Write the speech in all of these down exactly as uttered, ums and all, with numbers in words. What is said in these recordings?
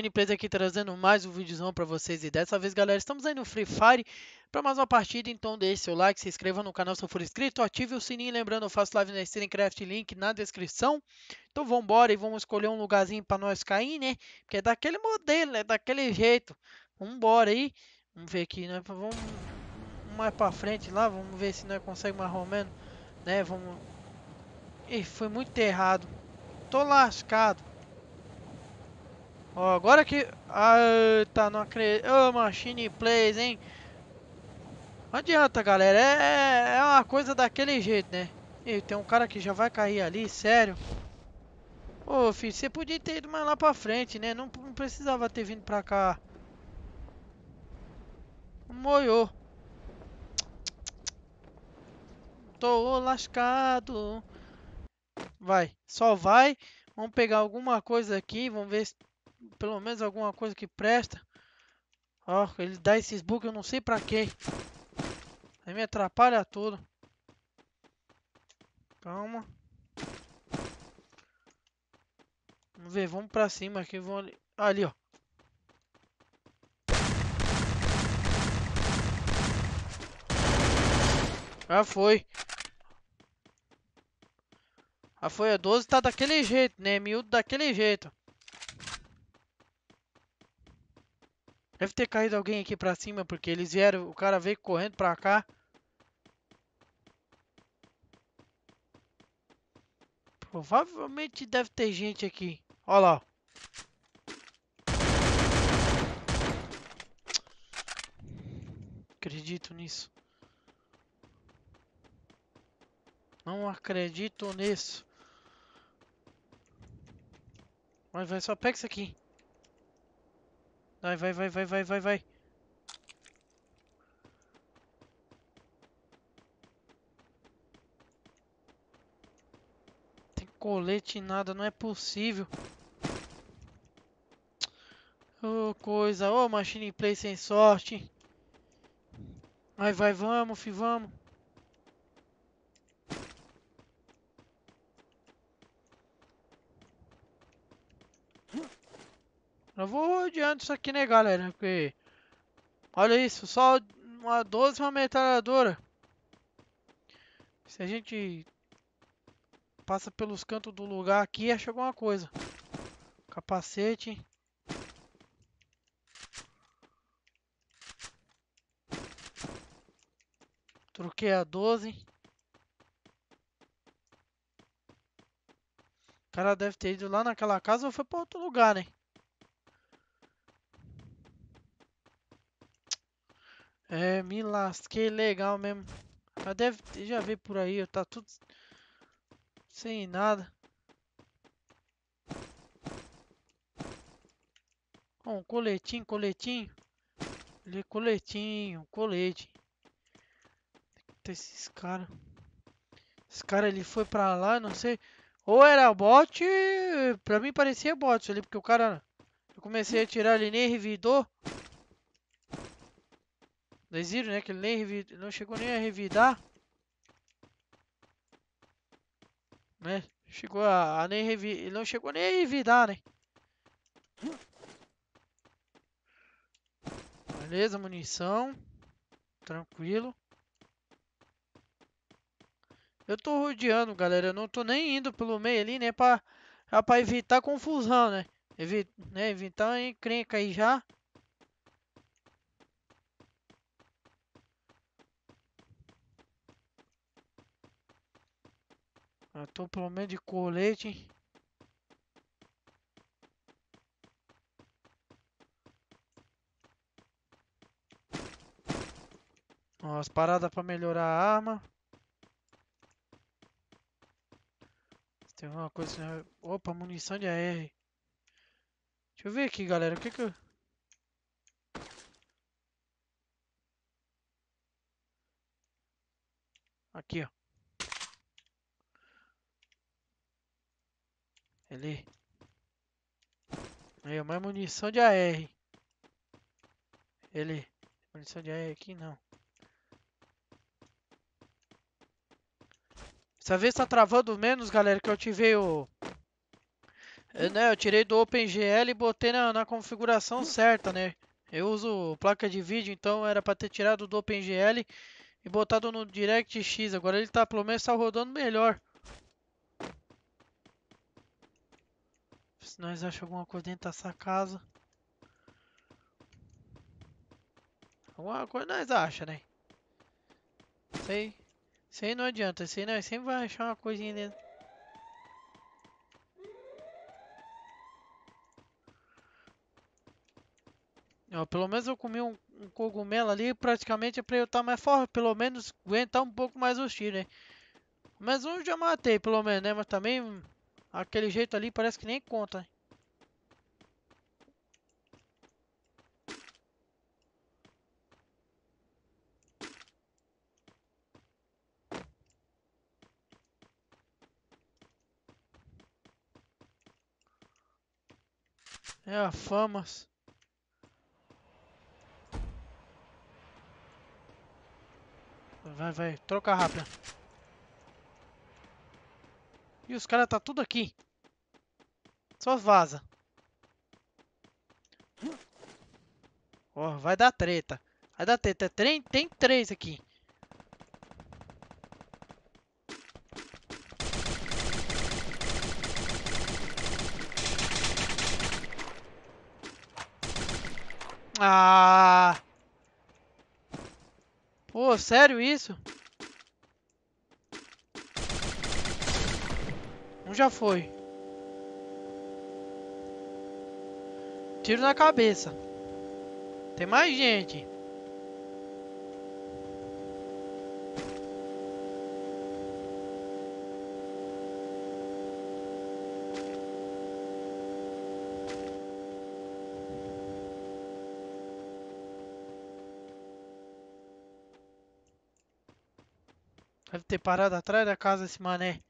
Plays aqui trazendo mais um videozão pra vocês. E dessa vez, galera, estamos aí no Free Fire para mais uma partida. Então deixe seu like, se inscreva no canal se for inscrito, ative o sininho. Lembrando, eu faço live na StreamCraft, link na descrição. Então vambora e vamos escolher um lugarzinho para nós cair, né? Porque é daquele modelo, é daquele jeito. Vambora aí. Vamos ver aqui, né? Vamos mais pra frente lá, vamos ver se nós conseguimos mais ou menos, né? Vamos... Ih, foi muito errado. Tô lascado. Ó, agora que... Ah, tá, não acredito. Ô, Machine Plays, hein? Não adianta, galera. É, é uma coisa daquele jeito, né? Ih, tem um cara que já vai cair ali, sério. Ô, filho, você podia ter ido mais lá pra frente, né? Não, não precisava ter vindo pra cá. Moiou. Tô lascado. Vai, só vai. Vamos pegar alguma coisa aqui. Vamos ver se pelo menos alguma coisa que presta. Ó, ele dá esses bugs, eu não sei pra quê. Aí me atrapalha tudo. Calma. Vamos ver, vamos pra cima aqui. Vamos ali. Ali, ó. Já foi. Já foi. A doze tá daquele jeito, né? Miúdo daquele jeito. Deve ter caído alguém aqui pra cima, porque eles vieram. O cara veio correndo pra cá. Provavelmente deve ter gente aqui. Ó lá. Acredito nisso. Não acredito nisso. Vai, vai, só pega isso aqui. Vai, vai, vai, vai, vai, vai, vai. Tem colete nada, não é possível. Ô, oh, coisa. Ô, oh, Machine Play sem sorte. Vai, vai, vamos, fi, vamos. Eu vou adiante isso aqui, né, galera? Porque... Olha isso, só uma doze e uma metralhadora. Se a gente passa pelos cantos do lugar aqui, acha alguma coisa. Capacete. Troquei a doze. O cara deve ter ido lá naquela casa ou foi pra outro lugar, né? É, me lasquei legal mesmo. Já deve já ver por aí, tá tudo sem nada. Ó, um coletinho, coletinho. Ali, coletinho, colete. Tem esses caras. Esse cara ele foi pra lá, não sei. Ou era bot, pra mim parecia bot ali, porque o cara. Eu comecei a tirar, ele nem revidou. Vocês viram, né? Que ele nem revidou, não chegou nem a revidar. Né? Chegou a, a nem revidar. Ele não chegou nem a revidar, né? Beleza, munição. Tranquilo. Eu tô rodeando, galera. Eu não tô nem indo pelo meio ali, né? Pra, pra evitar confusão, né? Evi, né? Evitar uma encrenca aí já. Eu tô pelo menos de colete. Ó, as paradas pra melhorar a arma. Se tem alguma coisa... Opa, munição de A R. Deixa eu ver aqui, galera. O que que eu... Aqui, ó. Ele. Aí, ó, mais munição de A R. Ele. Munição de A R aqui, não. Essa vez tá travando menos, galera, que eu ativei o... É, né, eu tirei do OpenGL e botei na, na configuração certa, né? Eu uso placa de vídeo, então era para ter tirado do OpenGL e botado no DirectX. Agora ele tá, pelo menos tá rodando melhor. Se nós achamos alguma coisa dentro dessa casa. Alguma coisa nós achamos, né? Isso aí, isso aí não adianta. Isso aí nós sempre vai achar uma coisinha dentro. Ó, pelo menos eu comi um, um cogumelo ali, praticamente é pra eu estar mais forte, pelo menos aguentar um pouco mais os tiros, né? Mas um já matei, pelo menos, né? Mas também, hum, aquele jeito ali parece que nem conta, né? É a famas. Vai, vai, troca rápido. E os caras tá tudo aqui. Só vaza. Ó, vai dar treta. Vai dar treta. Tem, tem três aqui. Ah! Pô, sério isso? Um já foi. Tiro na cabeça. Tem mais gente. Deve ter parado atrás da casa esse mané.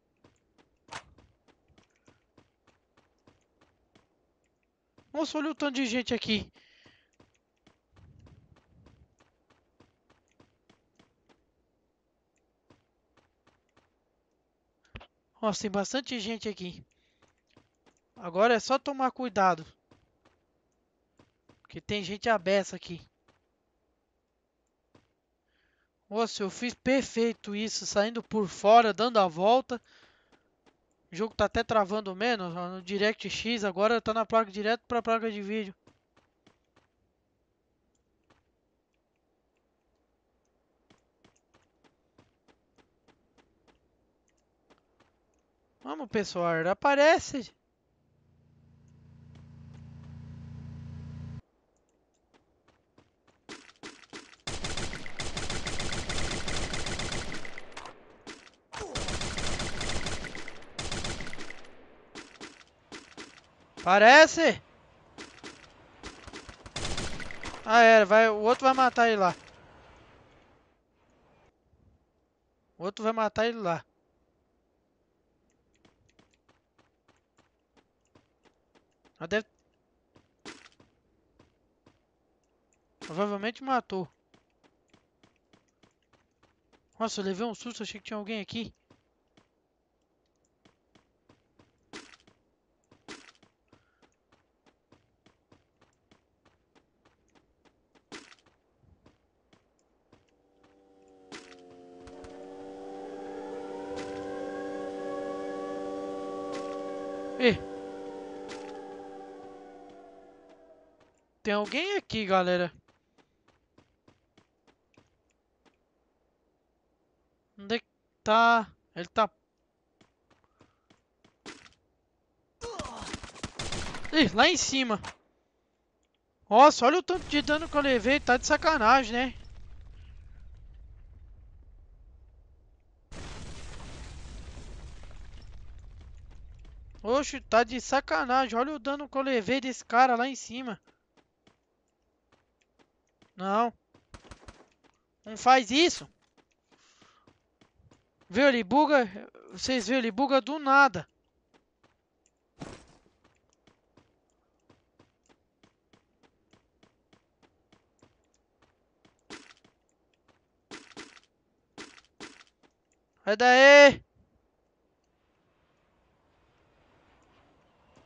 Nossa, olha o tanto de gente aqui. Nossa, tem bastante gente aqui. Agora é só tomar cuidado. Porque tem gente à beça aqui. Nossa, eu fiz perfeito isso. Saindo por fora, dando a volta. O jogo tá até travando menos. Ó, no DirectX agora tá na placa direto pra placa de vídeo. Vamos, pessoal. Aparece. Aparece. Ah, era. Vai, o outro vai matar ele lá. O outro vai matar ele lá. Já deve... Provavelmente matou. Nossa, eu levei um susto. Achei que tinha alguém aqui. Ih, tem alguém aqui, galera. Onde é que tá? Ele tá... Ih, lá em cima. Nossa, olha o tanto de dano que eu levei. Tá de sacanagem, né? Oxe, tá de sacanagem. Olha o dano que eu levei desse cara lá em cima. Não. Não faz isso. Viu, ele buga. Vocês viram, ele buga do nada. Sai daí.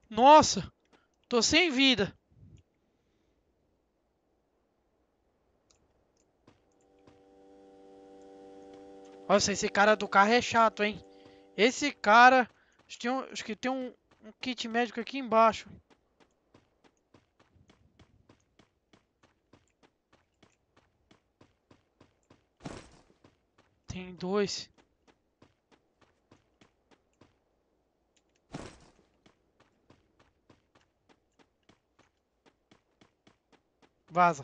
Nossa, tô sem vida. Nossa, esse cara do carro é chato, hein? Esse cara... Acho que tem um, acho que tem um, um kit médico aqui embaixo. Tem dois. Vaza.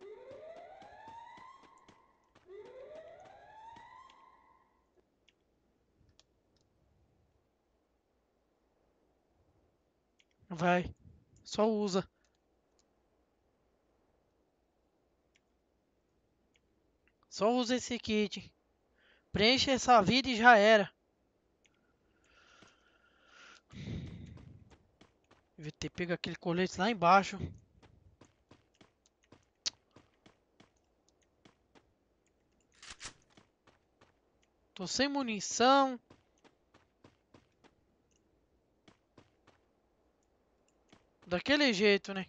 Vai. Só usa. Só usa esse kit. Preenche essa vida e já era. Devia ter pego aquele colete lá embaixo. Tô sem munição. Daquele jeito, né?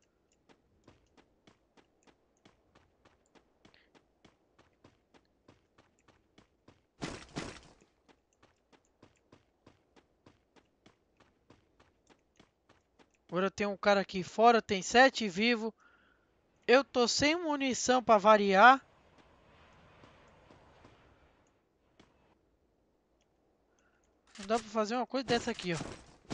Agora tem um cara aqui fora, tem sete vivos. Eu tô sem munição pra variar. Não dá pra fazer uma coisa dessa aqui, ó.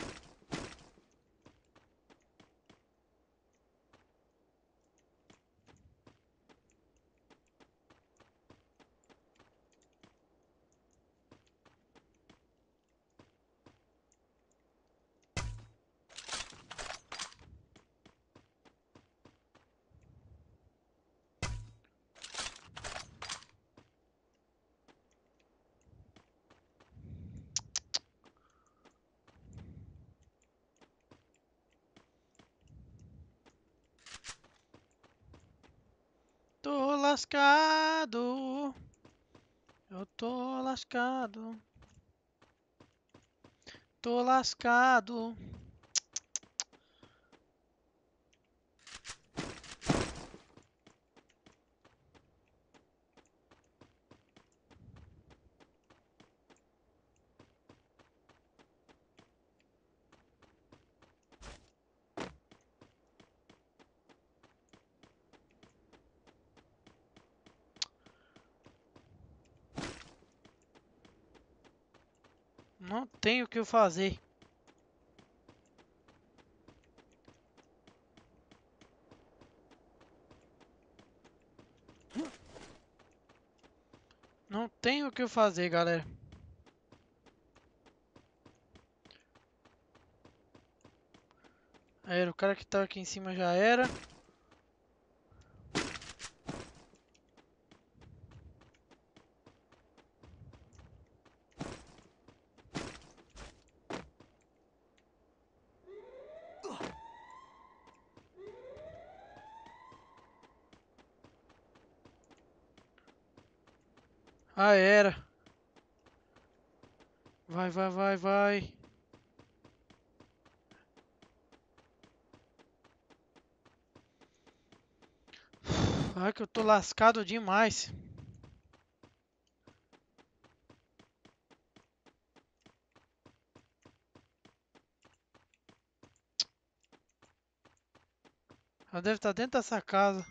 Tô lascado. Eu tô lascado. Tô lascado. Não tenho o que fazer. Não tenho o que fazer, galera. Aí, o cara que tá aqui em cima já era. Ah, era. Vai, vai, vai, vai. Ai, que eu tô lascado demais. Ela deve estar dentro dessa casa.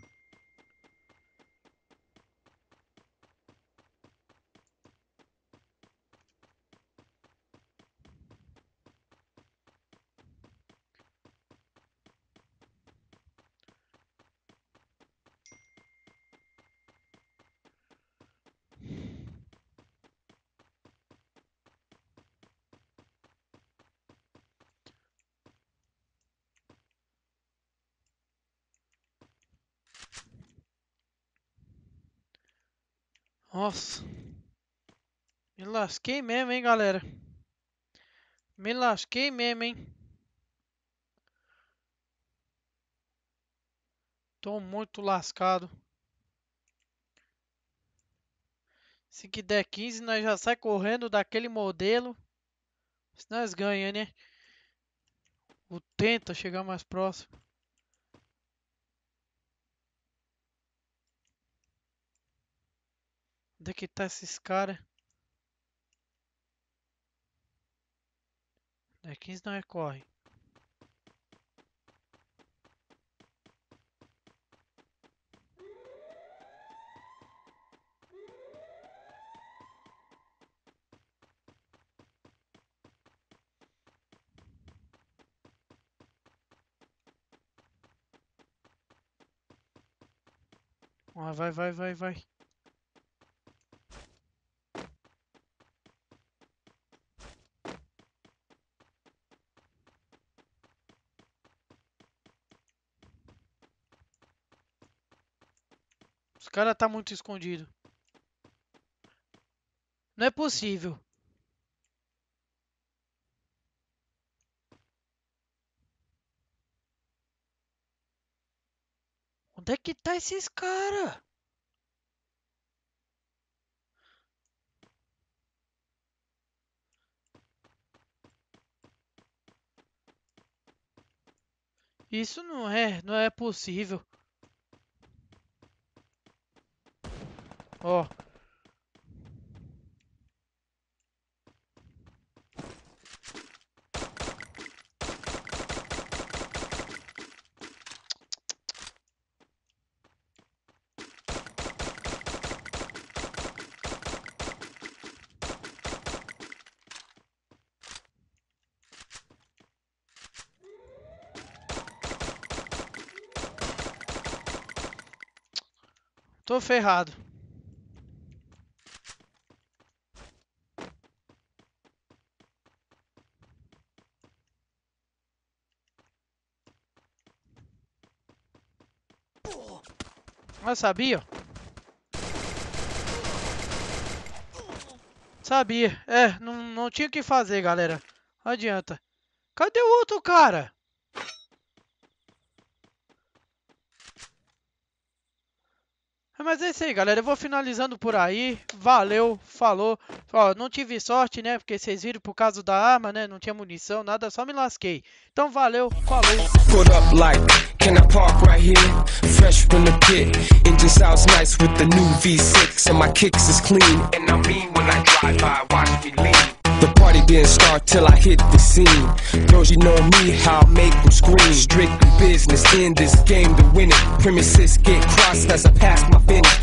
Nossa. Me lasquei mesmo, hein, galera. Me lasquei mesmo, hein. Tô muito lascado. Se que der quinze, nós já sai correndo daquele modelo. Se nós ganhamos, né? Ou tenta chegar mais próximo. Onde é que tá esses caras? É quinze não é corre. Ah, vai, vai, vai, vai. Os caras tá muito escondido. Não é possível. Onde é que tá esses caras? Isso não é, não é possível. Ó. Tô ferrado. Mas sabia? Sabia. É, não, não tinha o que fazer, galera. Não adianta. Cadê o outro cara? Mas é isso aí, galera. Eu vou finalizando por aí. Valeu, falou. Ó, não tive sorte, né? Porque vocês viram por causa da arma, né? Não tinha munição, nada, só me lasquei. Então valeu, falou. Put up like, can I park right here? Fresh from the pit. Engine sounds nice with the new V six. And my kicks is clean. And I mean when I drive by, watch me lean. The party didn't start till I hit the scene. Girls, you know me, how I make them scream. Strictly business in this game to win it. Premises get crossed as I pass my finish.